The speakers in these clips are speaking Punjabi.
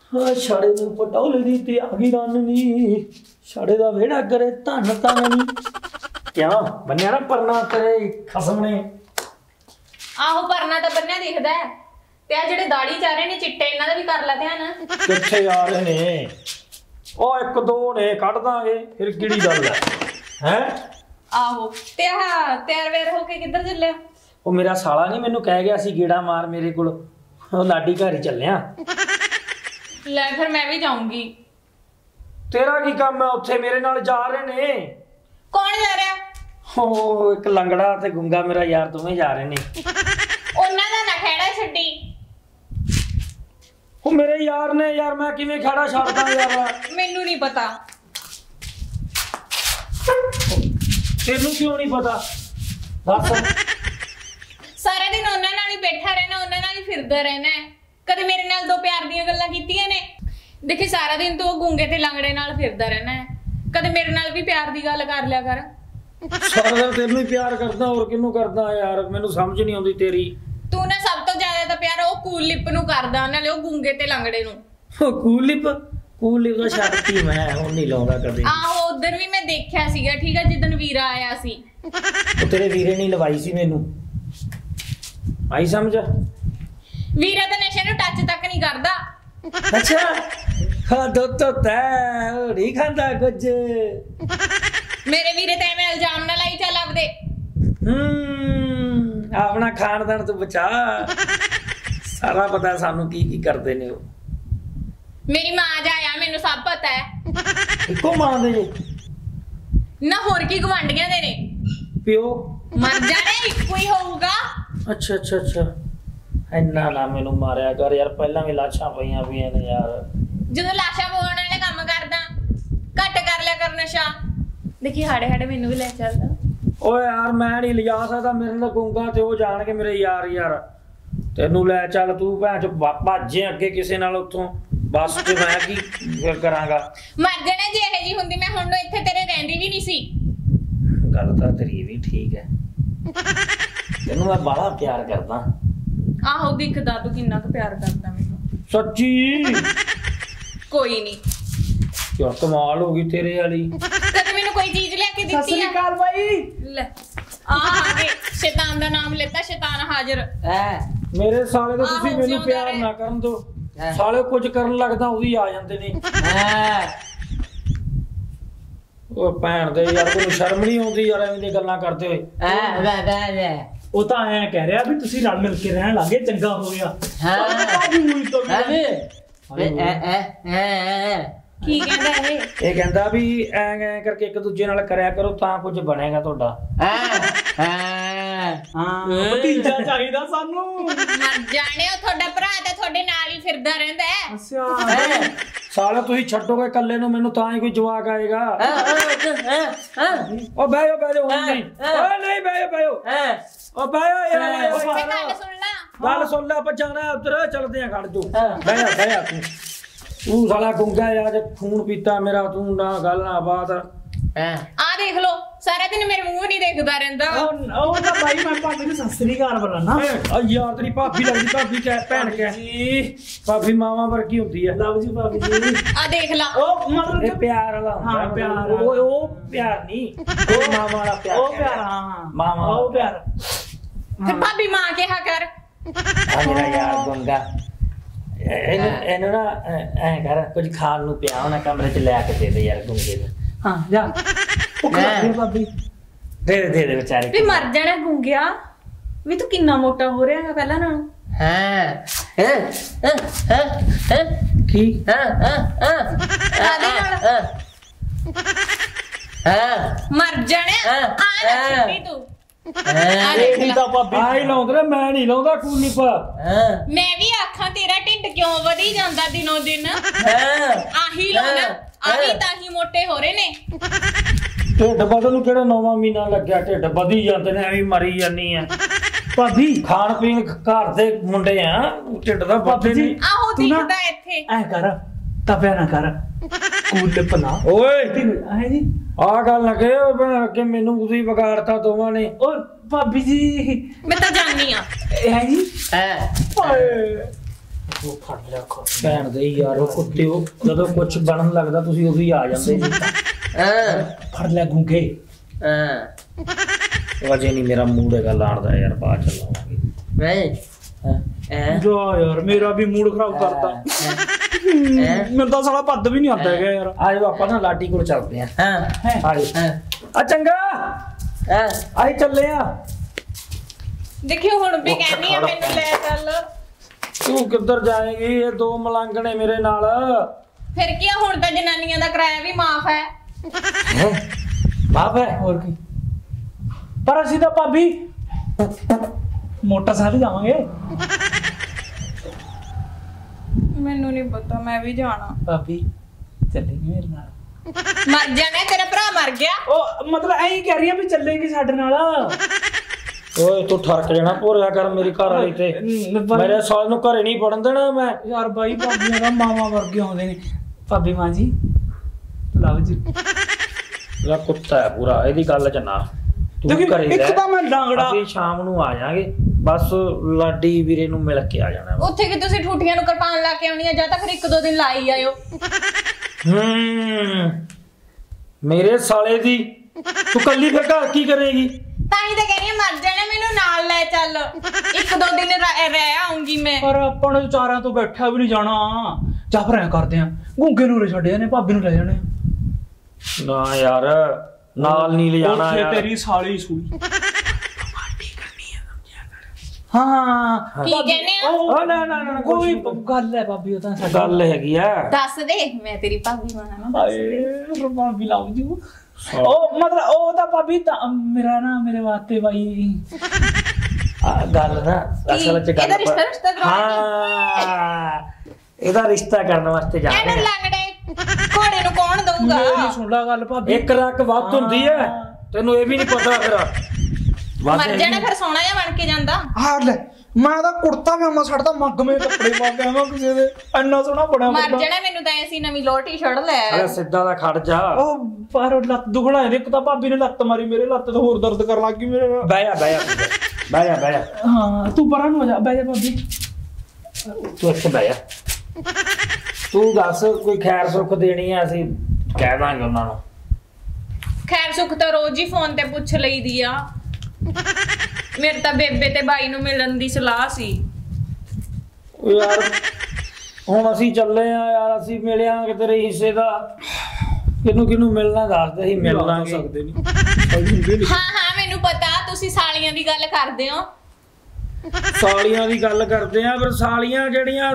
हाँ छाड़े नूं पटौले दी ते आ गई राननी छाड़े दा वेड़ा करे धन धन क्या बन्या ना परना तेरे खसम ने आहो परना तो बन्या दिखदा है ते आ जेड़े दाढ़ी चा रहे ने चिट्टे इन्हां दा भी कर ला ध्यान कित्थे आ रहे ने ओ एक दो ने कढ दांगे फिर किहड़ी गल है आहो ते आ तैयार वेर होके किधर चलिया ओ मेरा साला नहीं मैनू कह गया सी गेड़ा मार मेरे कोल ओ लाडी घर ही चलिया ले फिर मैं भी जाऊंगी तेरा की काम है उत्थे मेरे नाल जा रहे ने कौन जा रहा ओ एक लंगड़ा ते गुंगा मेरा यार दोवें जा रहे ने ਉਹਨਾਂ ਦਾ ਨਾ ਖੇੜਾ ਛੱਡੀ ओ मेरे यार ने यार मैं किवें खड़ा छड़दा यार ਮੈਨੂੰ ਨਹੀਂ ਪਤਾ तेनू क्यों नहीं पता दस ਸਾਰਾ ਦਿਨ ਉਹਨਾਂ ਨਾਲ ਹੀ ਬੈਠਾ ਰਹਿਣਾ ਉਹਨਾਂ ਨਾਲ ਹੀ ਫਿਰਦਾ ਰਹਿਣਾ ਕਦੇ ਮੇਰੇ ਨਾਲ ਦੋ ਪਿਆਰ ਦੀਆਂ ਗੱਲਾਂ ਕੀਤੀਆਂ ਨੇ ਦੇਖੀ ਸਾਰਾ ਦਿਨ ਤੂੰ ਉਹ ਗੁੰਗੇ ਤੇ ਲੰਗੜੇ ਨਾਲ ਫਿਰਦਾ ਰਹਿਣਾ ਕਦੇ ਮੇਰੇ ਨਾਲ ਵੀ ਪਿਆਰ ਦੀ ਗੱਲ ਕਰ ਲਿਆ ਕਰ सारा दिन तेनू ही प्यार करदा और किन्नू करदा यार मैनू समझ नहीं आउंदी तेरी ਤੂੰ ਨਾ ਸਭ ਤੋਂ ਜ਼ਿਆਦਾ ਤਾਂ ਪਿਆਰ ਉਹ ਕੂਲ ਲਿਪ ਨੂੰ ਕਰਦਾ ਨਾਲੇ ਉਹ ਗੁੰਗੇ ਤੇ ਲੰਗੜੇ ਨੂੰ कूल लिप दा छੱਡਤੀ मैं ਹੁਣ ਨਹੀਂ ਲਾਉਂਦਾ ਕਦੇ ਆਹੋ ਉਧਰ ਵੀ ਮੈਂ ਦੇਖਿਆ ਸੀਗਾ ਠੀਕ ਆ ਜਿੱਦਣ ਵੀਰਾ ਆਇਆ ਸੀ ਉਹ ਤੇਰੇ ਵੀਰੇ ਨਹੀਂ ਲਵਾਈ ਸੀ ਮੈਨੂੰ ਆਈ ਸਮਝ ਵੀਰਾ ਤਾਂ ਨਸ਼ੇ ਨੂੰ ਟੱਚ ਤੱਕ ਨਹੀਂ ਕਰਦਾ ਅੱਛਾ ਹਾਂ ਦੁੱਧ ਤਾਂ ਤੈ ਉਹ ਨਹੀਂ ਖਾਂਦਾ ਕੁਝ ਮੇਰੇ ਵੀਰੇ ਤੇ ਐਵੇਂ ਇਲਜ਼ਾਮ ਨਾ ਲਾਈ ਚੱਲ ਆਪਦੇ ਆਪਣਾ ਖਾਨਦਾਨ ਤੋਂ ਬਚਾ ਸਾਰਾ ਪਤਾ ਸਾਨੂੰ ਕੀ ਕੀ ਕਰਦੇ ਨੇ ਉਹ ਮੇਰੀ ਮਾਂ ਜਾਇਆ ਮੈਨੂੰ ਸਭ ਪਤਾ ਹੈ ਇੱਕੋ ਮਾਂ ਦੇ ਨਾ ਹੋਰ ਕੀ ਗਵਾਂਡੀਆਂ ਦੇ ਨੇ ਪਿਓ ਮਰ ਜਾਣੇ ਇੱਕੋ ਹੀ ਹੋਊਗਾ ਅੱਛਾ ਅੱਛਾ ਅੱਛਾ ਇੰਨਾ ਨਾ ਮੈਨੂੰ ਮਾਰਿਆ ਕਰ ਯਾਰ ਪਹਿਲਾਂ ਵੀ ਲਾਸ਼ਾਂ ਪਈਆਂ ਪਈਆਂ ਨੇ ਯਾਰ ਜਦੋਂ ਲਾਸ਼ਾਂ ਪਾਉਣ ਵਾਲੇ ਕੰਮ ਕਰਦਾ ਘੱਟ ਕਰ ਲਿਆ ਕਰ ਨਸ਼ਾ ਦੇਖੀ ਹਾੜੇ ਹਾੜੇ ਮੈਨੂੰ ਵੀ ਲੈ ਚੱਲਦਾ ਓਏ ਯਾਰ ਮੈਂ ਨਹੀਂ ਲਿਜਾ ਸਕਦਾ ਮੇਰੇ ਨਾਲ ਗੁੰਗਾ ਤੇ ਉਹ ਜਾਣਗੇ ਮੇਰੇ ਯਾਰ ਤੈਨੂੰ ਲੈ ਚੱਲ ਤੂੰ ਭੈਣ ਚ ਭੱਜੇ ਅੱਗੇ ਕਿਸੇ ਨਾਲ ਉੱਥੋਂ ਬੱਸ ਤੇ ਮੈਂ ਕੀ ਫਿਰ ਕਰਾਂਗਾ ਮਰ ਜਾਣਾ ਜੇ ਇਹ ਜੀ ਹੁੰਦੀ ਮੈਂ ਹੁਣ ਨੂੰ ਇੱਥੇ ਤੇਰੇ ਰਹਿੰਦੀ ਵੀ ਨਹੀਂ ਸੀ ਗੱਲ ਤਾਂ ਤੇਰੀ ਵੀ ਠੀਕ ਹੈ ਤੈਨੂੰ ਮੈਂ ਬੜਾ ਪਿਆਰ ਕਰਦਾ ਆਹੋ ਦਿਖਦਾ ਤੂੰ ਕਿੰਨਾ ਕੁ ਪਿਆਰ ਕਰਦਾ ਮੈਨੂੰ ਸੱਚੀ ਕੋਈ ਨਹੀਂ ਯਾਰ ਕਮਾਲ ਹੋ ਗਈ ਤੇਰੇ ਵਾਲੀ ਕਦੇ ਮੈਨੂੰ ਕੋਈ ਚੀਜ਼ ਲੈ ਕੇ ਦਿੱਤੀ ਆ? ਸਤਿ ਸ੍ਰੀ ਅਕਾਲ ਬਾਈ ਲੈ ਆ ਗਏ ਸ਼ੈਤਾਨ ਦਾ ਨਾਮ ਲੈਤਾ ਸ਼ੈਤਾਨ ਹਾਜ਼ਰ ਮੇਰੇ ਸਾਲੇ ਤੋਂ ਤੁਸੀਂ ਆਹੋ, ਮੈਨੂੰ ਜਿਉਂਦਾ ਪਿਆਰ ਰਹੇ। ਨਾ ਕਰਨ ਦੋ ਸਾਲੇ ਕੁਝ ਕਰਨ ਲੱਗਦਾ ਉਹ ਵੀ ਆ ਜਾਂਦੇ ਨੇ ਉਹ ਭੈਣ ਦੇ ਯਾਰ ਤੈਨੂੰ ਸ਼ਰਮ ਨਹੀਂ ਆਉਂਦੀ ਯਾਰ ਐਵੇਂ ਦੀਆਂ ਗੱਲਾਂ ਕਰਦੇ ਹੋਏ ਉਹ ਤਾਂ ਐ ਕਹਿ ਰਿਹਾ ਵੀ ਤੁਸੀਂ ਰਲ ਮਿਲ ਕੇ ਰਹਿਣ ਲੱਗੇ ਚੰਗਾ ਹੋ ਗਿਆ ਕੀ ਕਹਿੰਦਾ ਇਹ ਕਹਿੰਦਾ ਵੀ ਐਂ ਕਰਕੇ ਇੱਕ ਦੂਜੇ ਨਾਲ ਕਰਿਆ ਕਰੋ ਤਾਂ ਕੁਝ ਬਣੇਗਾ ਤੁਹਾਡਾ ਭਤੀਜਾ ਚਾਹੀਦਾ ਸਾਨੂੰ ਮਰ ਜਾਣਿਓ ਤੁਹਾਡਾ ਭਰਾ ਤਾਂ ਤੁਹਾਡੇ ਨਾਲ ਹੀ ਫਿਰਦਾ ਰਹਿੰਦਾ ਹੈ ਸਾਲਾ ਤੁਸੀਂ ਛੱਡੋਗੇ ਇਕੱਲੇ ਨੂੰ ਮੈਨੂੰ ਤਾਂ ਹੀ ਕੋਈ ਜਵਾਕ ਆਏਗਾ ਉਹ ਬਹਿ ਜਾਓ ਹੁਣ ਨਹੀਂ ਓਏ ਨਹੀਂ ਬਹਿ ਜਾਓ ਉਹ ਬਹਿ ਜਾ ਯਾਰ ਗੱਲ ਸੁਣ ਲਾ ਗੱਲ ਸੁਣ ਲੈ ਆਪਾਂ ਜਾਣਾ ਉਧਰ ਚੱਲਦੇ ਆ ਖੜ ਜੋ ਬਹਿ ਜਾ ਤੂੰ ਸਾਲਾ ਗੁੰਗਾ ਯਾਰ ਜੇ ਖੂਨ ਪੀਤਾ ਮੇਰਾ ਤੂੰ ਨਾ ਗੱਲ ਨਾ ਬਾਤ ਆ ਦੇਖ ਲੋ ਸਾਰਾ ਦਿਨ ਮੇਰੇ ਮੂੰਹ ਨਹੀਂ ਦੇਖਦਾ ਰਹਿੰਦਾ ਉਹ ਤਾਂ ਬਾਈ ਮੈਂ ਭਾਬੀ ਨੂੰ ਸਤਿ ਸ੍ਰੀ ਅਕਾਲ ਬੁਲਾਣਾ ਆ ਯਾਰ ਤੇਰੀ ਭਾਬੀ ਲੱਗਦੀ ਭਾਬੀ ਕਹਿ ਭੈਣ ਕਹਿ ਭਾਬੀ ਮਾਵਾਂ ਵਰਗੀ ਹੁੰਦੀ ਹੈ ਲਵ ਜੀ ਭਾਬੀ ਜੀ ਆ ਦੇਖ ਲਾ ਉਹ ਮਤਲਬ ਇਹ ਪਿਆਰ ਵਾਲਾ ਹੁੰਦਾ ਹਾਂ, ਪਿਆਰ ਉਹ ਪਿਆਰ ਨਹੀਂ ਉਹ ਮਾਵਾਂ ਵਾਲਾ ਪਿਆਰ ਉਹ ਪਿਆਰ ਹਾਂ ਮਾਵਾਂ ਉਹ ਪਿਆਰ ਫਿਰ ਭਾਬੀ ਮਾਂ ਕਿਹਾ ਕਰ ਆ ਮੇਰਾ ਯਾਰ ਗੁੰਗਾ ਇਹਨੂੰ ਨਾ ਐ ਕਰ ਕੁਝ ਖਾਣ ਨੂੰ ਪਿਆ ਉਹਨਾਂ ਕਮਰੇ ਚ ਲੈ ਕੇ ਦੇ ਦੇ ਯਾਰ ਗੁੰਗੇ ਨੂੰ ਹਾਂ ਜਾ ਉਹ ਖਾਦੇ ਭਾਬੀ ਦੇ ਵਿਚਾਰੇ ਵੀ ਮਰ ਜਾਣਾ ਗੁੰਗਿਆ ਵੀ ਤੂੰ ਕਿੰਨਾ ਮੋਟਾ ਹੋ ਰਿਹਾ ਹੈ ਪਹਿਲਾਂ ਨਾਲੋਂ ਕੀ ਕਾਹਦੇ ਨਾਲ ਮਰ ਜਾਣਾ ਆ ਨਾ ਛੱਡੀ ਤੂੰ ਆ ਦੇਖ ਲਾ ਆਈ ਲਾਉਂਦੇ ਮੈਂ ਨਹੀਂ ਲਾਉਂਦਾ ਕੂਨੀ ਪਾ ਮੈਂ ਵੀ ਆਖਾਂ ਤੇਰਾ ਢਿੱਡ ਕਿਉਂ ਵਧੀ ਜਾਂਦਾ ਦਿਨੋਂ ਦਿਨ ਆਹੀ ਲਾਉਣਾ ਆਹੀ ਤਾਂ ਹੀ ਮੋਟੇ ਹੋ ਰਹੇ ਨੇ ਢਿੱਡ ਬਦਲ ਨੂੰ ਕਿਹੜਾ 9ਵਾਂ ਮਹੀਨਾ ਲੱਗਿਆ ਢਿੱਡ ਵਧੀ ਜਾਂਦੇ ਨੇ ਐਵੇਂ ਮਰੀ ਜਾਨੀ ਆ ਭਾਬੀ ਖਾਣ ਪੀਣ ਘਰ ਦੇ ਮੁੰਡੇ ਆ ਢਿੱਡ ਦਾ ਵੱਧਦੇ ਨਹੀਂ ਆਹੋ ਦਿਖਦਾ ਇੱਥੇ ਐ ਕਰ ਤਪਿਆ ਨਾ ਕਰ ਕੂਲ ਲਿਪ ਨਾ ਓਏ ਹੈ ਜੀ ਆ ਗੱਲ ਨਾ ਕਹੇ ਅੱਗੇ ਮੈਨੂੰ ਤੁਸੀਂ ਵਿਗਾੜਤਾ ਦੋਵਾਂ ਨੇ ਔਰ ਭਾਬੀ ਜੀ ਮੈਂ ਤਾਂ ਜਾਣੀ ਆ ਹੈ ਜੀ ਉਹ ਫੜ ਲਿਆ ਖਾ ਭੈਣ ਦੇ ਯਾਰ ਉਹ ਕੁੱਤਿਓ, ਜਦੋਂ ਕੁਝ ਬਣਨ ਲੱਗਦਾ ਤੁਸੀਂ ਉਦੋਂ ਹੀ ਆ ਜਾਂਦੇ ਜੀ। ਫੜ ਲਿਆ ਗੁੰਗੇ। ਵਜੇ ਨਹੀਂ ਮੇਰਾ ਮੂਡ ਹੈਗਾ ਲਾਣ ਦਾ ਯਾਰ, ਬਾਅਦ ਚ ਲਾਵਾਂਗੇ। ਜਾ ਯਾਰ ਮੇਰਾ ਵੀ ਮੂਡ ਖਰਾਬ ਕਰਤਾ। ਮੈਨੂੰ ਤਾਂ ਸਾਲਾ ਪੱਦ ਵੀ ਨਹੀਂ ਆਉਂਦਾ ਹੈਗਾ ਯਾਰ। ਆਜੋ ਆਪਾਂ ਨਾ ਲਾਡੀ ਕੋਲ ਚੱਲਦੇ ਆ। ਆਜੋ ਆ ਚੰਗਾ ਆਈ ਚੱਲੇ ਆ। ਦੇਖਿਓ ਹੁਣ ਵੀ ਕਹਿੰਦੀ ਆ ਮੈਨੂੰ ਲੈ ਚੱਲ। ਤੂੰ ਕਿੱਧਰ ਜਾਏਗੀ? ਇਹ ਦੋ ਮਲੰਗ ਨੇ ਮੇਰੇ ਨਾਲ। ਫਿਰ ਕੀ ਆ, ਹੁਣ ਤਾਂ ਜਨਾਨੀਆਂ ਦਾ ਕਿਰਾਇਆ ਵੀ ਮਾਫ ਹੈ। ਮਾਫ ਹੈ? ਹੋਰ ਕੀ, ਪਰ ਅਸੀਂ ਤਾਂ ਭਾਬੀ ਮੋਟਰਸਾਈਕਲ ਜਾਵਾਂਗੇ। ਮੈਨੂੰ ਨਹੀਂ ਪਤਾ, ਮੈਂ ਵੀ ਜਾਣਾ। ਭਾਬੀ ਚੱਲੇਗੀ ਮੇਰੇ ਨਾਲ? ਮਰ ਜਾਣਾ, ਤੇਰਾ ਭਰਾ ਮਰ ਗਿਆ। ਉਹ ਮਤਲਬ ਐਂ ਹੀ ਕਹਿ ਰਹੀ ਆ ਵੀ ਚੱਲੇਗੀ ਸਾਡੇ ਨਾਲ। ਓਏ ਤੂੰ ਠਰਕ ਜਾਣਾ ਭੋਰਿਆ ਕਰ ਮੇਰੀ ਘਰ ਵਾਲੀ ਤੇ। ਮੇਰੇ ਸਾਲ ਨੂੰ ਘਰੇ ਨਹੀਂ ਪੜਨ ਦੇਣਾ ਮੈਂ। ਯਾਰ ਬਾਈ ਭਾਬੀਆਂ ਦਾ ਮਾਮਾ ਵਰਗੇ ਆਉਂਦੇ ਨੇ। ਭਾਬੀ ਮਾਂ ਜੀ ਲਵ ਜੀ। ਇਹਦਾ ਕੁੱਤਾ ਹੈ ਪੂਰਾ, ਇਹਦੀ ਗੱਲ ਚ ਨਾ ਤੂੰ ਦੇਖੀ ਘਰੇ ਇੱਕ ਰਹਿ। ਤਾਂ ਮੈਂ ਲਾਂਗੜਾ। ਅਸੀਂ ਸ਼ਾਮ ਨੂੰ ਆ ਜਾਾਂਗੇ, ਬਸ ਲਾਡੀ ਵੀਰੇ ਨੂੰ ਮਿਲ ਕੇ ਆ ਜਾਣਾ। ਉੱਥੇ ਕਿ ਤੁਸੀਂ ਠੂਠੀਆਂ ਨੂੰ ਕਿਰਪਾਨ ਲਾ ਕੇ ਆਉਣੀ ਆ, ਜਾਂ ਤਾਂ ਫਿਰ 1-2 ਦਿਨ ਲਾਈ ਆਇਓ। ਮੇਰੇ ਸਾਲੇ ਦੀ ਤੂੰ ਕੱਲੀ ਫਿਰ ਘਰ ਕੀ ਕਰੇਗੀ? ਤਾਂ ਹੀ ਤਾਂ ਕਹਿੰਦੀ ਆ ਮਰ ਜਾਣਾ, ਮੈਨੂੰ ਨਾਲ ਲੈ ਚੱਲ। 1-2 ਦਿਨ ਰਹਿ ਆਉਂਗੀ ਮੈਂ। ਪਰ ਆਪਾਂ ਨੂੰ ਚਾਰਾਂ ਤੋਂ ਬੈਠਾ ਵੀ ਨਹੀਂ ਜਾਣਾ। ਜਾਂ ਫਿਰ ਐਂ ਕਰਦੇ ਆ, ਗੁੰਗੇ ਨੂੰ ਉਰੇ ਛੱਡ ਜਾਂਦੇ, ਭਾਬੀ ਨੂੰ ਲੈ ਜਾਣੇ। ਨਾ ਯਾਰ ਨਾਲ ਨਹੀਂ ਲਿਜਾਣਾ ਉੱਥੇ ਯਾਰ। ਤੇਰੀ ਸਾਲੀ ਸੂਈ। ਹਾਂ ਕੀ ਕਹਿੰਦੇ ਆ? ਉਹ ਨਾ ਕੋਈ ਗੱਲ ਹੈ ਭਾਬੀ, ਉਹ ਤਾਂ ਸਾਡੀ ਗੱਲ ਹੈਗੀ ਆ। ਦੱਸ ਦੇ, ਮੈਂ ਤੇਰੀ ਭਾਬੀ ਬਣਾ ਨਾ। ਹਾਏ ਰੁਪਾਂ ਵੀ ਲਾਉ ਜੀ। ਉਹ ਮਤਲਬ ਉਹ ਤਾਂ ਭਾਬੀ ਤਾਂ ਮੇਰਾ ਨਾ ਮੇਰੇ ਵਾਸਤੇ ਬਾਈ ਗੱਲ ਨਾ ਅਸਲ ਚ ਗੱਲ ਇਹਦਾ ਰਿਸ਼ਤਾ ਕਰਾਉਣਾ। ਹਾਂ ਇਹਦਾ ਰਿਸ਼ਤਾ ਕਰਨ ਵਾਸਤੇ ਜਾ ਇਹਨੂੰ ਰਹੇ ਲੰਗੜੇ ਘੋੜੇ ਨੂੰ ਕੌਣ ਦਊਗਾ? ਮੇਰੀ ਸੁਣ ਲਾ ਗੱਲ ਭਾਬੀ। ਇੱਕ ਰੱਖ ਵੱਧ ਹੁੰਦੀ ਹੈ, ਤੈਨੂੰ ਇਹ ਵੀ ਨਹੀਂ ਪਤਾ ਫਿਰ। ਮਰ ਜਾਣਾ ਫਿਰ ਸੋਹਣਾ ਜਿਹਾ ਬਣ ਕੇ ਜਾਂਦਾ। ਹਾਰ ਲੈ, ਮੈਂ ਤਾਂ ਕੁੜਤਾ ਪਜਾਮਾ ਛੱਡਦਾ, ਮੱਗਵੇਂ ਕੱਪੜੇ ਪਾ ਕੇ ਆਵਾਂ ਕਿਸੇ ਦੇ। ਇੰਨਾ ਸੋਹਣਾ ਬੜਾ ਮਰ ਜਾਣਾ, ਮੈਨੂੰ ਤਾਂ ਐਸੀ ਨਵੀਂ ਲੋਅਰ ਟੀ-ਸ਼ਰਟ ਲੈ ਆ। ਅਰੇ ਸਿੱਧਾ ਦਾ ਖੜ ਜਾ। ਉਹ ਪਰ ਲੱਤ ਦੁਖਣਾ ਹੈ। ਇੱਕ ਤਾਂ ਭਾਬੀ ਨੇ ਲੱਤ ਮਾਰੀ, ਮੇਰੇ ਲੱਤ ਤੇ ਹੋਰ ਦਰਦ ਕਰਨ ਲੱਗ ਗਈ ਮੇਰੇ। ਬਹਿ ਜਾ ਬਹਿ ਜਾ। ਹਾਂ ਤੂੰ ਪਰਾਂ ਨੂੰ ਹੋ ਜਾ, ਬਹਿ ਜਾ ਭਾਬੀ। ਤੂੰ ਇੱਥੇ ਬਹਿ ਜਾ। ਤੂੰ ਦੱਸ ਕੋਈ ਖੈਰ ਸੁੱਖ ਦੇਣੀ ਆ, ਅਸੀਂ ਕਹਿ ਦਾਂਗੇ ਉਹਨਾਂ ਨੂੰ। ਖੈਰ ਸੁੱਖ ਤਾਂ ਰੋਜ਼ ਹੀ ਫੋਨ ਤੇ ਪੁੱਛ ਲਈਦੀ ਆ। ਮੇਰੇ ਤਾਂ ਬੇਬੇ ਤੇ ਬਾਈ ਨੂੰ ਮਿਲਣ ਦੀ ਸਲਾਹ ਸੀ। ਯਾਰ ਹੁਣ ਅਸੀਂ ਚੱਲੇ ਆ ਯਾਰ, ਅਸੀਂ ਮਿਲਿਆਂਗੇ ਤੇਰੇ ਹਿੱਸੇ ਦਾ। ਕਿਹਨੂੰ ਮਿਲਣਾ ਦੱਸ ਦੇ, ਅਸੀਂ ਮਿਲ ਲਾਂਗੇ। ਸਕਦੇ ਨਹੀਂ। ਹਾਂ ਮੈਨੂੰ ਪਤਾ, ਤੁਸੀਂ ਸਾਲੀਆਂ ਦੀ ਗੱਲ ਕਰਦੇ ਹੋ। ਸਾਲੀਆਂ ਦੀ ਗੱਲ ਕਰਦੇ ਆ, ਪਰ ਸਾਲੀਆਂ ਜਿਹੜੀਆਂ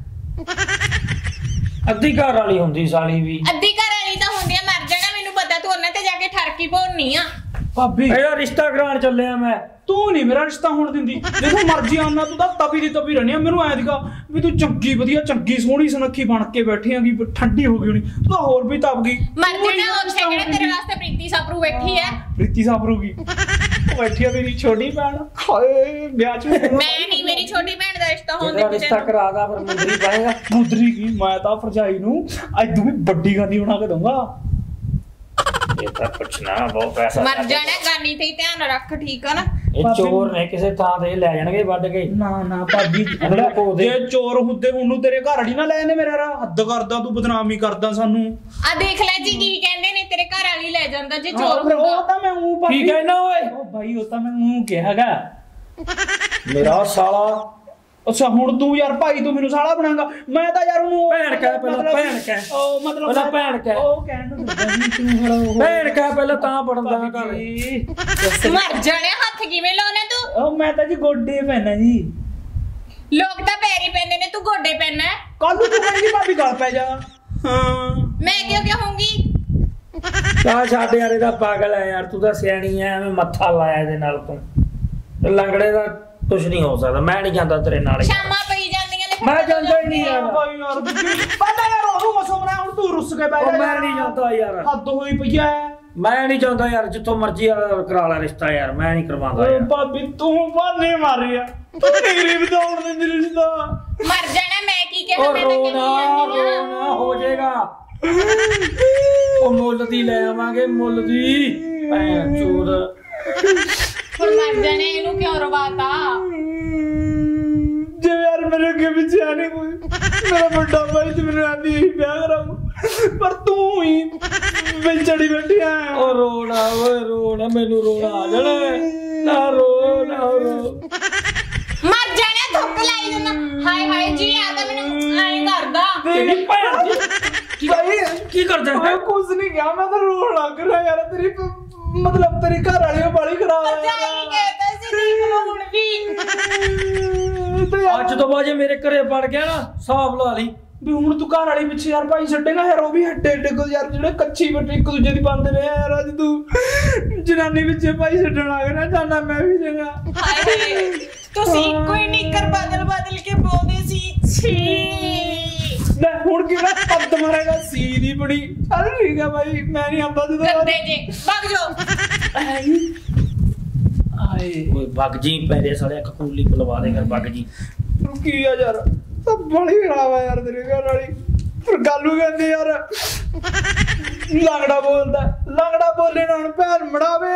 ਅੱਧੀ ਘਰ ਵਾਲੀ ਹੁੰਦੀ ਸਾਲੀ ਵੀ। ਅੱਧੀ ਘਰ ਵਾਲੀ ਤਾਂ ਹੁੰਦੀ ਆ। ਮਰ ਜਾਣਾ, ਮੈਨੂੰ ਪਤਾ ਤੂੰ ਉਹਨਾਂ ਤੇ ਜਾ ਕੇ ਠਰਕੀ ਭੋਰਨੀ ਆ। ਭਾਬੀ ਇਹਦਾ ਰਿਸ਼ਤਾ ਕਰਾਉਣ ਚੱਲੇ ਆ ਮੈਂ। ਤੂੰ ਨਹੀਂ ਮੇਰਾ ਰਿਸ਼ਤਾ ਹੋਣ ਦਿੰਦੀ। ਦੇਖੋ ਮਰਜ਼ੀ ਆਉਣਾ, ਤੂੰ ਤਾਂ ਤਪੀ ਦੀ ਤਪੀ ਰਹਿਣੀ ਆ। ਮੈਨੂੰ ਐ ਦਿਖਾ ਵੀ ਤੂੰ ਚੰਗੀ ਵਧੀਆ ਚੰਗੀ ਸੋਹਣੀ ਸੁਨੱਖੀ ਬਣ ਕੇ ਬੈਠੀ ਆਂਗੀ, ਠੰਡੀ ਹੋ ਗਈ ਹੋਣੀ। ਤੂੰ ਤਾਂ ਹੋਰ ਵੀ ਤਪ ਗਈ। ਮਰ ਜਾਣਾ, ਉੱਥੇ ਕਿਹੜੇ ਤੇਰੇ ਵਾਸਤੇ ਪ੍ਰੀਤੀ ਸਾਬਰੂ ਬੈਠੀ ਐ। ਪ੍ਰੀਤੀ ਸਾਬਰੂਗੀ ਬੈਠੀ ਆ ਮੇਰੀ ਛੋਟੀ ਭੈਣ। ਹਾਏ ਵਿਆਹ ਚ ਮੈਂ ਨਹੀਂ, ਮੇਰੀ ਛੋਟੀ ਭੈਣ ਦਾ ਰਿਸ਼ਤਾ ਹੋਣ ਇਹਦਾ ਦੇ ਰਿਸ਼ਤਾ ਕਰਾਦਾ ਫਿਰ ਮੁੰਦਰੀ ਪਾਏਗਾ। ਮੁੰਦਰੀ ਕੀ, ਮੈਂ ਤਾਂ ਭਰਜਾਈ ਨੂੰ ਅੱਜ ਤੂੰ ਵੀ ਵੱਡੀ ਗਾਨੀ ਬਣਾ ਕੇ ਦਊਂਗਾ। ਇਹ ਤਾਂ ਪੁੱਛਣਾ ਬਹੁਤ ਪੈਸਾ। ਮਰ ਜਾਣਾ, ਗਾਨੀ ਤੇ ਹੀ ਧਿਆਨ ਰੱਖ, ਠੀਕ ਆ ਨਾ? ਇਹ ਚੋਰ ਨੇ, ਕਿਸੇ ਥਾਂ ਤੇ ਲੈ ਜਾਣਗੇ ਵੱਢ ਕੇ। ਨਾ ਭਾਬੀ, ਜੇ ਚੋਰ ਹੁੰਦੇ ਉਹਨੂੰ ਤੇਰੇ ਘਰ ਵਾਲੀ ਨਾ ਲੈ ਜਾਂਦੇ। ਮੇਰਾ ਹੱਦ ਕਰਦਾ, ਤੂੰ ਬਦਨਾਮੀ ਕਰਦਾ ਸਾਨੂੰ। ਆ ਦੇਖ ਲੈ ਜੀ ਕੀ ਕਹਿੰਦੇ ਨੇ, ਤੇਰੇ ਘਰ ਵਾਲੀ ਲੈ ਜਾਂਦਾ ਜੇ ਚੋਰ ਫਿਰ ਹੁੰਦਾ। ਉਹ ਤਾਂ ਮੈਂ ਉਹ ਭਾਬੀ, ਕੀ ਕਹਿਣਾ ਓਏ? ਉਹ ਭਾਈ ਉਹ ਤਾਂ ਮੈਂ ਉਹ ਕਿਹਾਗਾ ਮੇਰਾ ਸਾਲਾ। ਅੱਛਾ ਹੁਣ ਤੂੰ ਯਾਰ ਭਾਈ ਤੂੰ ਮੈਨੂੰ ਸਾਲਾ ਬਣਾਂਗਾ। ਮੈਂ ਤਾਂ ਯਾਰ ਉਹਨੂੰ ਭੈਣ ਕਹਿ ਪਹਿਲਾਂ, ਭੈਣ ਕਹਿ। ਉਹ ਮਤਲਬ ਪਹਿਲਾਂ ਭੈਣ ਕਹਿ। ਉਹ ਕਹਿਣ ਨੂੰ ਦਿੰਦਾ ਵੀ ਤੂੰ ਹੁਣ ਉਹ ਭੈਣ ਕਹਿ ਪਹਿਲਾਂ, ਤਾਂ ਪੜਦਾ ਘਰ। ਮਰ ਜਾਣਾ, ਹੱਥ ਕਿਵੇਂ ਲਾਉਣਾ ਤੂੰ? ਉਹ ਮੈਂ ਤਾਂ ਜੀ ਗੋਡੇ ਪੈਣਾ ਜੀ। ਲੋਕ ਤਾਂ ਪੈਰੀ ਪੈਂਦੇ ਨੇ, ਤੂੰ ਗੋਡੇ ਪੈਣਾ। ਕੱਲ ਨੂੰ ਤੂੰ ਕਹਿੰਦੀ ਭਾਬੀ ਗੱਲ ਪੈ ਜਾ। ਹਾਂ ਮੈਂ ਕਿਉਂ ਕਹੂੰਗੀ? ਤਾਂ ਛੱਡ ਯਾਰ, ਇਹਦਾ ਪਾਗਲ ਹੈ ਯਾਰ। ਤੂੰ ਤਾਂ ਸਿਆਣੀ ਐ, ਐਵੇਂ ਮੱਥਾ ਲਾਇਆ ਇਹਦੇ ਨਾਲ ਤੂੰ। ਲੰਗੜੇ ਦਾ ਕੁਝ ਨਹੀਂ ਹੋ ਸਕਦਾ। ਮੈਂ ਨਹੀਂ ਜਾਂਦਾ ਤੇਰੇ ਨਾਲ। ਸ਼ਾਮਾਂ ਪਈ ਜਾਂਦੀਆਂ ਨੇ, ਮੈਂ ਜਾਂਦਾ ਹੀ ਨਹੀਂ ਯਾਰ। ਭਾਈ ਯਾਰ ਪਹਿਲਾਂ ਯਾਰ ਉਹਨੂੰ ਮਸੋ ਬਣਾ, ਹੁਣ ਤੂੰ ਰੁੱਸ ਕੇ ਬਹਿ ਜਾ। ਮੈਂ ਨਹੀਂ ਜਾਂਦਾ ਯਾਰ। ਹੱਦ ਹੋਈ ਪਈ ਐ। ਮੈਂ ਨਹੀਂ ਜਾਂਦਾ ਯਾਰ, ਜਿੱਥੋਂ ਮਰਜ਼ੀ ਕਰਾ ਲੈ ਰਿਸ਼ਤਾ ਯਾਰ। ਮੈਂ ਨਹੀਂ ਕਰਵਾਉਂਦਾ ਯਾਰ। ਭਾਬੀ ਤੂੰ ਬਾਨੇ ਮਾਰੀ ਆ, ਤੂੰ ਮੇਰੀ ਬਤਾਉਣ ਦਿੰਦੀ ਰਿਸ਼ਤਾ। ਮਰ ਜਾਣਾ, ਮੈਂ ਕੀ ਕਿਹਾ? ਉਹ ਮੈਂ ਤਾਂ ਕਹੀ ਜਾਂਦੀ ਆ। ਰੋਣਾ ਹੋ ਜਾਏਗਾ। ਉਹ ਮੁੱਲ ਦੀ ਲੈ ਆਵਾਂਗੇ, ਮੁੱਲ ਦੀ। ਭੈਣ ਚੋਦ। ਹੁਣ ਮਰ ਜਾਣੇ, ਇਹਨੂੰ ਕਿਉਂ ਰਵਾਤਾ? ਜੇ ਯਾਰ मेरे अगे पीछे है नहीं कोई, मेरा बड़ा भाई तो मेरे आदि यही ब्याह कराऊं, पर तू ही बिल चढ़ी बैठी है। ओ रोना मैनू रोना आ जाना है। ना रो मर जाने धुੱਕ ਲਾਈ ਜਨਾ ਹਾਏ ਹਾਏ ਜੀ ਆ ਤਾਂ ਮੈਨੂੰ ਐਂ ਕਰਦਾ तेरी भैन दी की करदा है? मैं कुछ नहीं किया, मैं तो रोन लग रहा यार, तेरी मतलब तेरी घर वाली बड़ी खराब है ਜਾਈ कहता ਸੀ ਦੇਖ ਲੋ ਹੁਣ ਵੀ ਅੱਜ ਤੋਂ ਬਾਅਦ ਜੇ ਮੇਰੇ ਘਰੇ ਵੜ ਗਿਆ ਨਾ ਹਿਸਾਬ ਲਾ ਲਈ। ਵੀ ਹੁਣ ਤੂੰ ਘਰ ਵਾਲੀ ਪਿੱਛੇ ਯਾਰ ਭਾਈ ਛੱਡੇਗਾ ਯਾਰ, ਉਹ ਵੀ ਹੱਡੇ ਕੋ ਯਾਰ ਜਿਹੜੇ ਕੱਚੀ ਬੱਟੀ ਇੱਕ ਦੂਜੇ ਦੀ ਪਾਉਂਦੇ ਨੇ ਯਾਰ, ਅੱਜ ਤੂੰ ਜਨਾਨੀ ਵਿੱਚ ਭਾਈ ਛੱਡਣ ਲੱਗ ਰਿਹਾ, ਜਾਨਾ ਮੈਂ ਵੀ ਚੰਗਾ। ਹਾਏ ਹਾਏ ਤੁਸੀਂ ਕੋਈ ਨਿੱਕਰ ਬਦਲ ਕੇ ਬੋਲਦੇ ਸੀ ਛੀ ਲੈ ਹੁਣ ਕਿਹੜਾ ਪੱਦ ਮਾਰੇਗਾ ਸੀ ਦੀ ਬੜੀ। ਚੱਲ ਠੀਕ ਆ ਭਾਈ, ਮੈਂ ਨਹੀਂ ਆਉਂਦਾ ਜਦੋਂ ਗੰਦੇ ਜੇ ਭੱਗ ਜਾਓ। ਆਏ ਓਏ ਬਗ ਜੀ ਪੈਰੇ ਸਾਲੇ ਇੱਕ ਕੁੰਡਲੀ ਪਲਵਾ ਦੇ ਕਰ ਬਗ ਜੀ। ਕੀ ਆ ਯਾਰ, ਤਾਂ ਬੜੀ ਖਰਾਬ ਆ ਯਾਰ ਤੇਰੇ ਘਰ ਵਾਲੀ। ਪਰ ਗਾਲੂ ਕਹਿੰਦੇ ਯਾਰ ਲੰਗੜਾ ਬੋਲਦਾ, ਲੰਗੜਾ ਬੋਲੇ ਨਾ ਹੁਣ ਭੈਣ ਮੜਾਵੇ।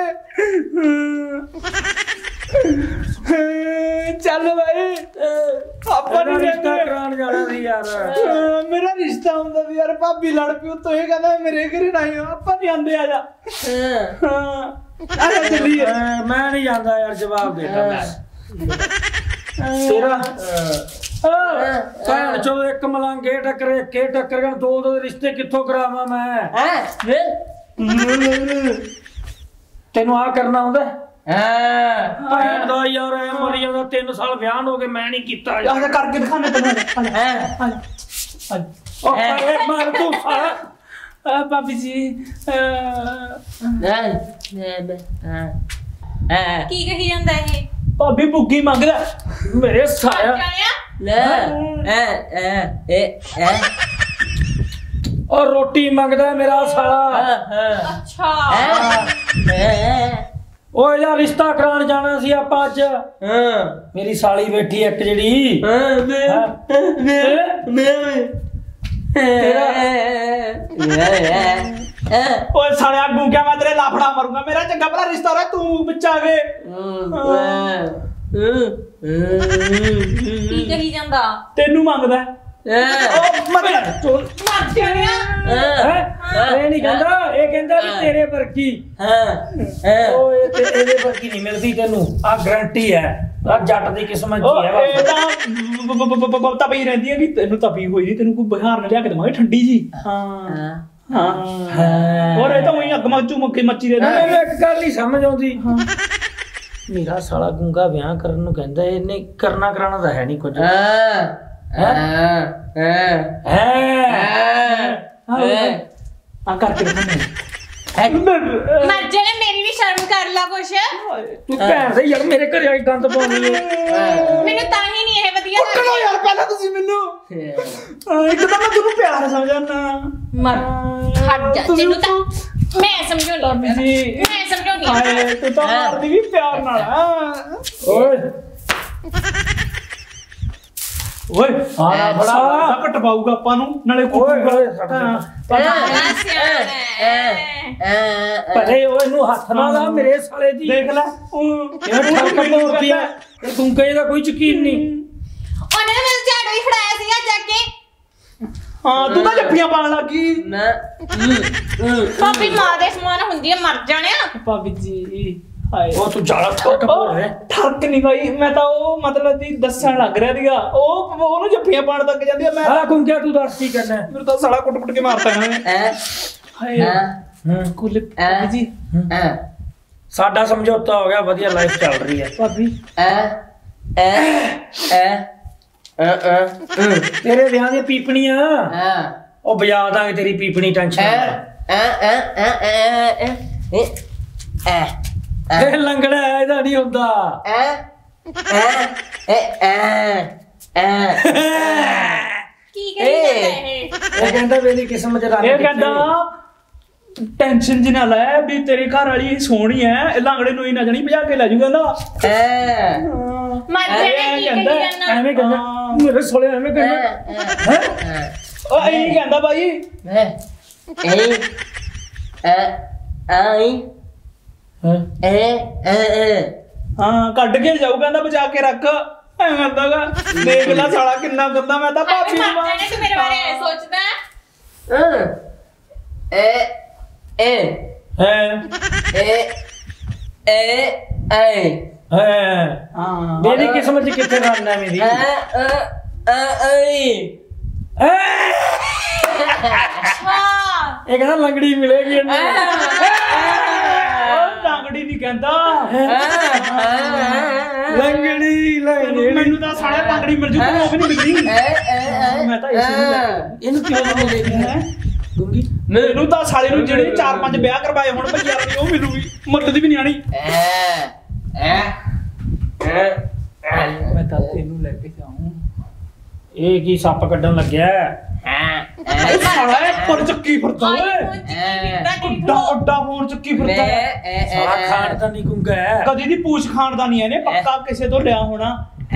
ਚੱਲ ਭਾਈ ਆਪਾਂ ਤੇਰਾ ਨਹੀਂ ਰਿਸ਼ਤਾ ਕਰਾਉਣ ਜਾਣਾ ਸੀ ਯਾਰ। ਮੇਰਾ ਰਿਸ਼ਤਾ ਹੁੰਦਾ ਸੀ ਯਾਰ, ਭਾਬੀ ਲੜ ਪਈ ਉੱਤੋਂ ਇਹ ਕਹਿੰਦਾ ਮੇਰੇ ਘਰੇ ਨਾ ਆਇਓ, ਆਪਾਂ ਨਹੀਂ ਆਂਦੇ, ਆ ਜਾ। ਹਾਂ ਆ ਜਾ ਚੱਲੀਏ। ਮੈਂ ਨਹੀਂ ਜਾਂਦਾ ਯਾਰ, ਜਵਾਬ ਦੇ ਤਾ ਮੈਂ ਤੇਰਾ ਭੈਣ ਚੋ ਇੱਕ ਮਲੰਗੇ ਟੱਕਰੇ ਕੇ ਟੱਕਰ ਗਣ ਦੋ ਦੇ ਰਿਸ਼ਤੇ ਕਿੱਥੋਂ ਕਰਾਵਾਂ ਮੈਂ? ਤੈਨੂੰ ਆ ਕਰਨਾ ਆਉਂਦਾ? ਭੈਣ ਦਾ ਯਾਰ ਐ ਮਰੀ ਜਾਂਦਾ, 3 ਸਾਲ ਵਿਆਹ ਹੋ ਗਏ ਮੈਂ ਨਹੀਂ ਕੀਤਾ ਆ ਜਾ ਕਰਕੇ ਦਿਖਾਣੇ ਤੈਨੂੰ। ਉਹ ਕਰੇ ਮਾਰ ਤੂੰ ਸਾਲਾ। ਭਾਬੀ ਜੀ ਕੀ ਕਹੀ ਜਾਂਦਾ ਇਹ ਭਾਬੀ ਬੁੱਗੀ ਮੰਗਦਾ ਮੇਰੇ ਸਾਇਆ। ਜਾਇਆ ਉਹ ਰੋਟੀ ਮੰਗਦਾ ਮੇਰਾ ਸਾਲਾ। ਅੱਛਾ ਓਏ ਯਾਰ ਰਿਸ਼ਤਾ ਕਰਾਉਣ ਜਾਣਾ ਸੀ ਆਪਾਂ ਅੱਜ। ਮੇਰੀ ਸਾਲੀ ਬੈਠੀ ਇੱਕ ਜਿਹੜੀ ਓਏ ਸਾਲਿਆ ਗੂੰਗਿਆ, ਮੈਂ ਤੇਰੇ ਲਾਫੜਾ ਮਾਰੂੰਗਾ। ਮੇਰਾ ਚੰਗਾ ਭਲਾ ਰਿਸ਼ਤਾ ਹੋ ਰਿਹਾ, ਤੂੰ ਵਿੱਚ ਆ ਗਏ। ਕੀ ਕਹੀ ਜਾਂਦਾ ਤੈਨੂੰ ਮੰਗਦਾ ਉਹ ਮਤਲਬ ਮਰ ਜਾਣਿਆ ਇਹ ਨਹੀਂ ਕਹਿੰਦਾ, ਇਹ ਕਹਿੰਦਾ ਵੀ ਤੇਰੇ ਵਰਗੀ। ਓਏ ਤੇ ਇਹਦੇ ਵਰਗੀ ਨਹੀਂ ਮਿਲਦੀ ਤੈਨੂੰ, ਆ ਗਰੰਟੀ ਹੈ। ਆ ਜੱਟ ਦੀ ਕਿਸਮਤ ਜੀ ਹੈ ਇਹ ਤਾਂ ਤਪੀ ਰਹਿੰਦੀ ਹੈ ਕਿ ਤੈਨੂੰ ਤਪੀ ਹੋਈ ਨਹੀਂ, ਤੈਨੂੰ ਕੋਈ ਬਿਹਾਰ ਨਾ ਲਿਆ ਕੇ ਦੇਵਾਂਗੇ ਠੰਡੀ ਜੀ। ਹਾਂ ਹੋਰ ਇਹ ਤਾਂ ਉਹੀ ਅੱਗ ਮੱਚੂ ਮੱਕੀ ਮੱਚੀ ਰਹਿੰਦੀ। ਮੈਨੂੰ ਇੱਕ ਗੱਲ ਨਹੀਂ ਸਮਝ ਆਉਂਦੀ, ਮੇਰਾ ਸਾਲਾ ਗੁੰਗਾ ਵਿਆਹ ਕਰਨ ਨੂੰ ਕਹਿੰਦਾ, ਇਹਨੇ ਕਰਨਾ ਕਰਾਣਾ ਤਾਂ ਹੈ ਨਹੀਂ ਕੁਝ। ਆ ਕਰਕੇ ਦਿਖਾਉਂਦੇ ਮਰ ਜਾਣੇ, ਮੇਰੀ ਵੀ ਸ਼ਰਮ ਕਰ ਲਾ ਕੁਛ। ਤੂੰ ਭੈਣ ਦੇ ਯਾਰ ਮੇਰੇ ਘਰੇ ਆਈ ਗੰਦ ਪਾਉਣੀ ਹੈ। ਮੈਨੂੰ ਤਾਂ ਹੀ ਨਹੀਂ ਇਹ ਵਧੀਆ ਉੱਠ ਲਓ ਯਾਰ ਪਹਿਲਾਂ ਤੁਸੀਂ ਮੈਨੂੰ। ਇੱਕ ਤਾਂ ਮੈਂ ਤੁਹਾਨੂੰ ਪਿਆਰ ਸਮਝਾਨਾ। ਮਰ ਹਟ ਜਾ, ਤੈਨੂੰ ਤਾਂ ਮੈਂ ਸਮਝਾਉਣੀ ਜੀ ਮੈਂ ਸਮਝਾਉਣੀ ਹਾਏ ਤੂੰ ਤਾਂ ਮਾਰਦੀ ਵੀ ਪਿਆਰ ਨਾਲ ਆ। ਓਏ ਓਏ ਆਲਾ ਬੜਾ ਘਟ ਪਾਊਗਾ ਆਪਾਂ ਨੂੰ, ਨਾਲੇ ਓਏ ਕੁੱਟੂਗਾ। ਓਏ ਛੱਡ ਦੇ। ਭਲੇ ਓਏ ਨੂੰ ਹੱਥ ਨਾ ਲਾ ਮੇਰੇ ਸਾਲੇ ਦੀ। ਦੇਖ ਲੈ ਇਹ ਠੱਕ ਮੋਰਦੀ ਆ, ਤੂੰ ਕਹੇਗਾ ਕੋਈ ਯਕੀਨ ਨਹੀਂ। ਉਹਨੇ ਤਾਂ ਮੈਨੂੰ ਝਾੜੂ ਹੀ ਫੜਾਇਆ ਸੀਗਾ ਜਾ ਕੇ। ਹਾਂ ਤੂੰ ਤਾਂ ਜੱਫੀਆਂ ਪਾਣ ਲੱਗੀ। ਭਾਬੀ ਮਾਂ ਦੇ ਸਮਾਨ ਹੁੰਦੀ ਹੈ, ਮਰ ਜਾਣਿਆ। ਭਾਬੀ ਜੀ ਹਾਏ ਉਹ ਤੂੰ ਜ਼ਿਆਦਾ ਠੱਕ ਬੋਲ ਰਿਹਾ। ਠਰਕ ਨਹੀਂ ਭਾਈ, ਮੈਂ ਤਾਂ ਉਹ ਮਤਲਬ ਦੀ ਦੱਸਣ ਲੱਗ ਰਿਹਾ ਸੀਗਾ। ਉਹਨੂੰ ਜੱਫੀਆਂ ਪਾਣ ਤੱਕ ਜਾਂਦੀ ਆ। ਮੈਂ ਹਾਂ ਗੁੰਗਿਆ ਤੂੰ ਦੱਸ ਕੀ ਕਰਨਾ? ਮੈਨੂੰ ਤਾਂ ਸਾਲਾ ਕੁੱਟ ਕੁੱਟ ਕੇ ਮਾਰਤਾ ਇਹਨਾਂ ਨੇ। ਹਾਏ ਕੁੱਲ ਭਾਬੀ ਜੀ ਸਾਡਾ ਸਮਝੌਤਾ ਹੋ ਗਿਆ, ਵਧੀਆ ਲਾਈਫ ਚੱਲ ਰਹੀ ਹੈ। ਭਾਬੀ ਤੇਰੇ ਵਿਆਹ ਦੀਆਂ ਪੀਪਣੀਆਂ ਉਹ ਬਜਾ ਦਾਂਗੇ, ਤੇਰੀ ਪੀਪਣੀ ਟੈਨਸ਼ਨ ਇਹ ਲੰਗੜਾ ਹੈ, ਇਹਦਾ ਨਹੀਂ ਹੁੰਦਾ। ਕੀ ਕਹੀ ਜਾਂਦਾ ਇਹ ਇਹ ਕਹਿੰਦਾ ਵੀ ਇਹਦੀ ਕਿਸਮਤ ਚ ਰੱਬ ਇਹ ਕਹਿੰਦਾ ਟੈਨਸ਼ਨ ਜੀ ਨਾ ਲੈ ਵੀ ਤੇਰੀ ਘਰ ਵਾਲੀ ਸੋਹਣੀ ਐ, ਲਾਂਗੜੇ ਨੂੰ ਹੀ ਨਾ ਜਾਣੀ ਭਜਾ ਕੇ ਲੈ ਜੂਗਾ ਨਾ। ਮਰ ਜਾਣੇ, ਕੀ ਕਹੀ ਜਾਂਦਾ। ਐਵੇਂ ਕਹਿੰਦਾ ਮੇਰੇ ਸੋਲੇ, ਐਵੇਂ ਕਹਿੰਦਾ ਉਹ ਇਹੀ ਕਹਿੰਦਾ ਬਾਈ। ਹਾਂ ਕੱਢ ਕੇ ਜਾਊ, ਕਹਿੰਦਾ ਬਚਾ ਕੇ ਰੱਖ। ਮੈਂ ਕਹਿੰਦਾਗਾ ਦੇਖ ਲੈ ਸਾਲਾ ਕਿੰਨਾ ਗੰਦਾ ਮੈਂ ਤਾਂ ਭਾਬੀ ਨੂੰ ਮਰ ਜਾਣੇ ਤੂੰ ਮੇਰੇ ਬਾਰੇ ਐ ਸੋਚਦਾ ਹੈ? ਹਾਂ ਮੇਰੀ ਕਿਸਮਤ ਚ ਕਿੱਥੇ ਰਹਿਣਾ ਹੈ ਮੇਰੀ ਹਾਂ ਇਹ ਕਹਿੰਦਾ ਲੰਗੜੀ ਮਿਲੇਗੀ ਇਹਨੂੰ ਲੰਗੜੀ ਨਹੀਂ ਕਹਿੰਦਾ ਲੰਗੜੀ ਲੰਗੜੀ ਮੈਨੂੰ ਤਾਂ ਸਾਲੇ ਲੰਗੜੀ ਮਿਲ ਜੂ ਤੈਨੂੰ ਉਹ ਵੀ ਨਹੀਂ ਮਿਲਦੀ ਮੈਂ ਤਾਂ ਇਸ ਨੂੰ ਇਹਨੂੰ ਕਿਉਂ ਨਹੀਂ ਮਿਲੇਗੀ ਹੈ ਗੁੰਗੀ ਮੈਨੂੰ ਤਾਂ ਸਾਲੇ ਨੂੰ ਜਿਹੜੇ 4-5 ਵਿਆਹ ਕਰਵਾਏ ਹੁਣ ਭਈਆ ਵਾਲੀ ਉਹ ਮਿਲੂਗੀ ਮੁੱਲ ਦੀ ਵੀ ਨਹੀਂ ਆਣੀ ਮੈਂ ਤਾਂ ਤੈਨੂੰ ਲੈ ਕੇ ਜਾਊਂ ਇਹ ਕੀ ਸੱਪ ਕੱਢਣ ਲੱਗਿਆ ਇਹ ਸਾਲਾ ਇਹ ਪਰ ਚੱਕੀ ਫਿਰਦਾ ਓਏ ਆਈਫੋਨ ਚ ਕੀ ਫਿਰਦਾ ਵੱਡਾ ਵੱਡਾ ਫੋਨ ਚੱਕੀ ਫਿਰਦਾ ਸਾਲਾ ਖਾਣ ਤਾਂ ਨਹੀਂ ਗੁੰਗਾ ਹੈ ਕਦੀ ਦੀ ਪੂਛ ਖਾਣ ਦਾ ਨਹੀਂ ਇਹਨੇ ਪੱਕਾ ਕਿਸੇ ਤੋਂ ਲਿਆ ਹੋਣਾ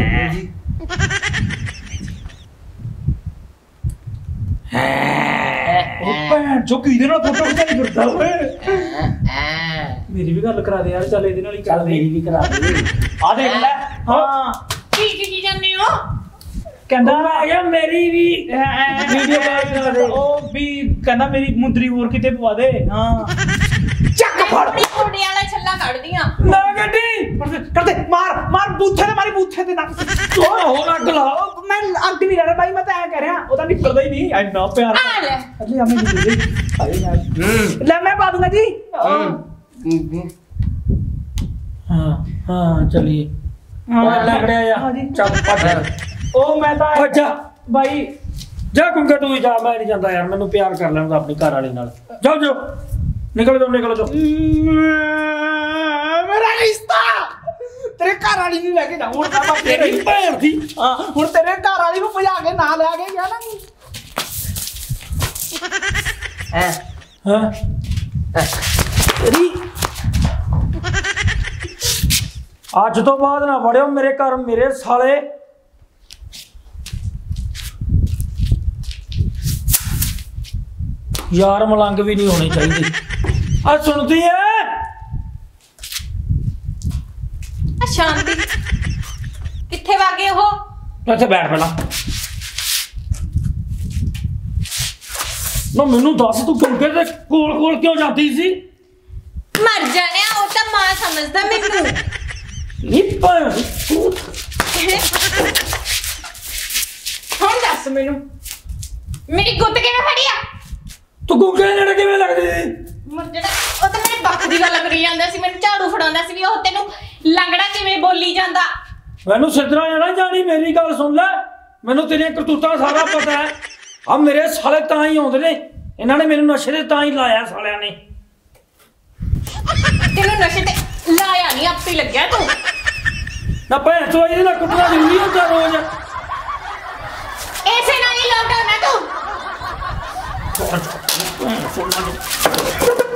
ਉਹ ਭੈਣ ਚੋ ਕਿਹਦੇ ਨਾਲ ਫੋਟੋ ਖਿਚਾਈ ਫਿਰਦਾ ਓਏ ਮੇਰੀ ਵੀ ਗੱਲ ਕਰਾ ਦੇ ਯਾਰ ਚੱਲ ਇਹਦੇ ਨਾਲ ਹੀ ਚੱਲ ਮੇਰੀ ਵੀ ਕਰਾ ਦੇ ਆ ਦੇਖ ਲੈ ਹਾਂ ਕੀ ਜਾਂਦੇ ਹੋ ਕਹਿੰਦਾ ਆ ਗਿਆ ਮੇਰੀ ਵੀ ਵੀਡੀਓ ਕਰਾ ਦੇ ਉਹ ਵੀ ਕਹਿੰਦਾ ਮੇਰੀ ਮੁੰਦਰੀ ਹੋਰ ਕਿਤੇ ਪਵਾ ਦੇ ਹਾਂ ਚੱਕ ਫੜ ਆਪਣੀ ਕੁੜੀ ਵਾਲਾ ਛੱਲਾ ਕੱਢਦੀਆਂ ਨਾ ਗੱਡੀ ਕਰਦੇ ਮਾਰ ਮਾਰ ਬੂਥੇ ਤੇ ਮਾਰੀ ਬੂਥੇ ਤੇ ਨਾ ਹੋਰ ਅੱਗ ਲਾ ਮੈਂ ਅੱਗ ਨਹੀਂ ਰਿਹਾ ਬਾਈ ਮੈਂ ਤਾਂ ਐ ਕਹਿ ਰਿਹਾ ਉਹ ਤਾਂ ਨਿਕਲਦਾ ਹੀ ਨਹੀਂ ਇੰਨਾ ਪਿਆਰ ਆ ਲੈ ਅੱਲੇ ਆਵੇਂ ਨਹੀਂ ਲੈ ਮੈਂ ਪਾ ਦੂੰਗਾ ਜੀ ਹਾਂ ਚਲਿਏ ਹਾਂ ਲੱਗੜਿਆ ਹਾਂ ਜੀ ਚੱਲ ਭੱਜ ਉਹ ਮੈਂ ਤਾਂ ਭੱਜ ਬਾਈ ਜਾ ਗੁੰਗਾ ਤੂੰ ਹੀ ਜਾ ਮੈਂ ਨਹੀਂ ਜਾਂਦਾ ਯਾਰ ਮੈਨੂੰ ਪਿਆਰ ਕਰ ਲੈਂਦਾ ਆਪਣੀ ਘਰ ਵਾਲੀ ਨਾਲ ਜਾਓ ਜਾਓ ਨਿਕਲ ਜਾਓ ਮੇਰਾ ਰਿਸ਼ਤਾ ਤੇਰੇ ਘਰ ਵਾਲੀ ਨੂੰ ਲੈ ਕੇ ਜਾ ਹੁਣ ਤਾਂ ਮੈਂ ਤੇਰੀ ਭੈਣ ਦੀ ਹਾਂ ਹੁਣ ਤੇਰੇ ਘਰ ਵਾਲੀ ਨੂੰ ਭਜਾ ਕੇ ਨਾ ਲੈ ਕੇ ਗਿਆ ਨਾ ਹਾਂ ਤੇਰੀ ਅੱਜ ਤੋਂ ਬਾਅਦ ਨਾ ਵੜਿਓ ਮੇਰੇ ਘਰ ਮੇਰੇ ਸਾਲੇ ਯਾਰ ਮਲੰਗ ਵੀ ਨਹੀਂ ਹੋਣੀ ਚਾਹੀਦੀ ਆ ਸੁਣਦੀ ਐ ਆ ਸ਼ਾਂਤੀ ਕਿੱਥੇ ਵਾਗੇ ਉਹ ਇੱਥੇ ਬੈਠ ਪਹਿਲਾਂ ਨਾ ਮੈਨੂੰ ਦੱਸ ਤੂੰ ਗੰਗੇ ਦੇ ਕੋਲ ਕੋਲ ਕਿਉਂ ਜਾਂਦੀ ਸੀ ਮਰ ਜਾਣਿਆ ਉਹ ਤਾਂ ਮਾਂ ਸਮਝਦਾ ਮੈਨੂੰ ਨਹੀਂ ਭੈਣ ਹੁਣ ਦੱਸ ਮੈਨੂੰ ਮੇਰੀ ਗੁੱਤ ਕਿਵੇਂ ਫੜੀ ਆ ਤੂੰ ਗੰਗੇ ਦੇ ਨੇੜੇ ਕਿਵੇਂ ਲੱਗਦੀ ਸੀ ਮਰ ਜਿਹੜਾ ਉਹ ਤਾਂ ਮੇਰੇ ਬੱਖ ਦੀ ਗੱਲ ਕਰੀ ਜਾਂਦਾ ਸੀ ਮੈਨੂੰ ਝਾੜੂ ਫੜਾਉਂਦਾ ਸੀ ਵੀ ਉਹ ਤੈਨੂੰ ਲੰਗੜਾ ਕਿਵੇਂ ਬੋਲੀ ਜਾਂਦਾ ਮੈਨੂੰ ਸਿੱਧਰਾ ਜਾਣਾ ਜਾਣੀ ਮੇਰੀ ਗੱਲ ਸੁਣ ਲੈ ਮੈਨੂੰ ਤੇਰੀਆਂ ਕਰਤੂਤਾਂ ਸਾਰਾ ਪਤਾ ਹੈ ਆ ਮੇਰੇ ਸਾਲੇ ਤਾਂ ਹੀ ਆਉਂਦੇ ਨੇ ਇਹਨਾਂ ਨੇ ਮੈਨੂੰ ਨਸ਼ੇ ਦੇ ਤਾਂ ਹੀ ਲਾਇਆ ਸਾਲਿਆਂ ਨੇ ਤੈਨੂੰ ਨਸ਼ੇ ਤੇ ਲਾਇਆ ਨਹੀਂ ਆਪੇ ਲੱਗਿਆ ਤੂੰ ਨਾ ਭੈਣ ਚੋ ਇਹਦੇ ਨਾਲ ਕੁੱਟਣਾ ਜ਼ਰੂਰੀ ਹੁੰਦਾ ਰੋਜ਼ ਐਸੇ ਨਾਲ ਹੀ ਲੋਟਾਉਣਾ ਤੂੰ ਭੈਣ ਚੋ